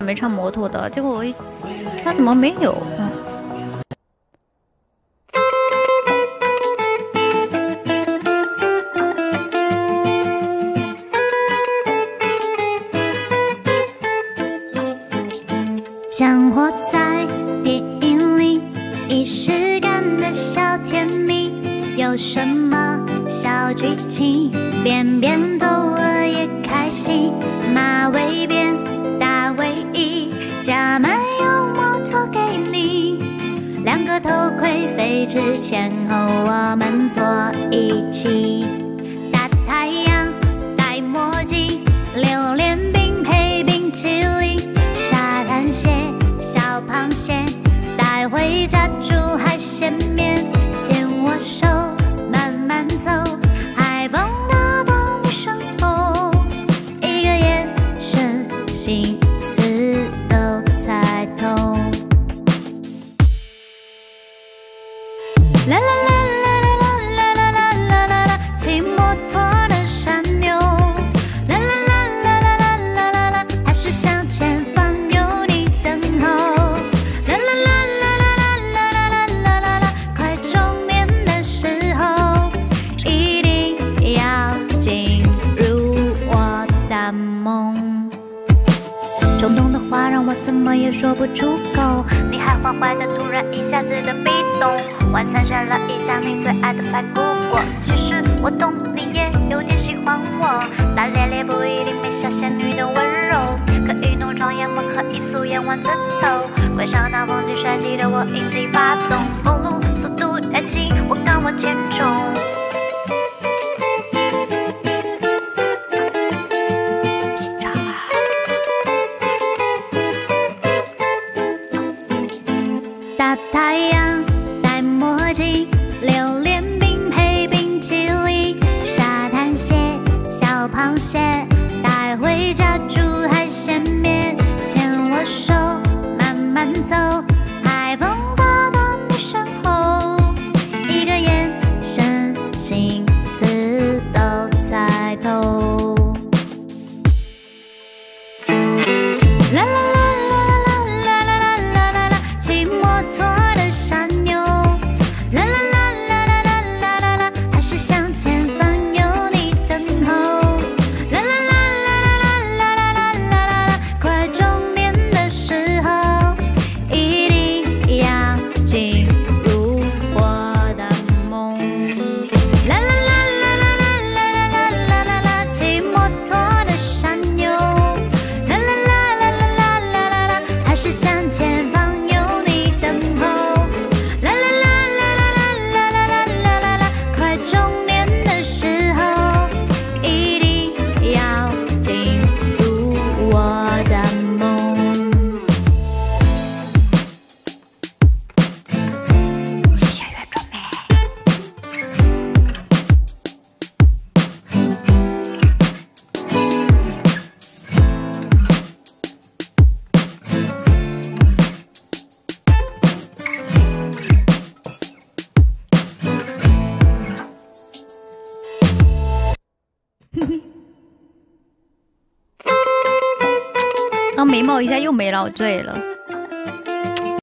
没唱摩托的，结果我一他怎么没有？ 像活在电影里，仪式感的小甜蜜，有什么小剧情，边边逗乐也开心，马尾辫大卫衣，加满油摩托给你，两个头盔飞驰前后，我们坐一起，大太阳戴墨镜，榴莲饼配冰淇淋，沙滩蟹小螃蟹带回家煮海鲜面，牵我手慢慢走，海风打到你身后，一个眼神心思都猜透，啦啦啦啦啦啦啦啦啦啦啦，骑摩托的山牛，啦啦啦啦啦啦啦啦啦，还是向前方有你等候，啦啦啦啦啦啦啦啦啦啦啦，快中年的时候，一定要进入我的梦。冲动的话让我怎么也说不出口，你还坏坏的，突然一下子的壁咚。晚餐选了一家你最爱的排骨锅，其实我懂你也有点喜欢我，大咧咧不一定没小仙女的温柔，可以浓妆艳抹，可以素颜丸子头，关上大风机帅气的我引擎发动，公路速度太轻，我敢往前冲。大太阳戴墨镜，榴莲饼配冰淇淋，沙滩蟹小螃蟹带回家煮海鲜面，牵我手慢慢走，海风打到你身后，一个眼神心思都猜透，啦啦啦向前方有你等候，啦啦啦啦啦啦啦啦啦啦啦，快中年的时候，一定要进入我的梦。谢谢原住民。 然后眉毛一下又没了，我醉了。